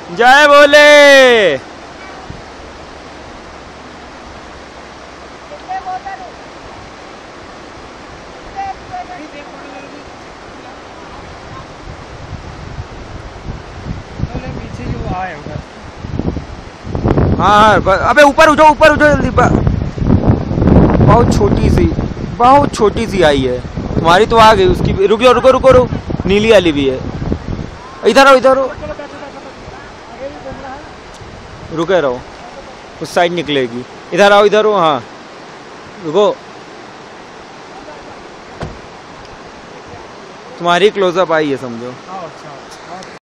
जय भोले। हाँ अबे ऊपर उठो जल्दी। बहुत छोटी सी आई है। तुम्हारी तो आ गई, उसकी रुको। नीली वाली भी है। इधर आओ। रुके रहो, उस साइड निकलेगी। इधर आओ। हाँ रुको, तुम्हारी क्लोजअप आई है समझो।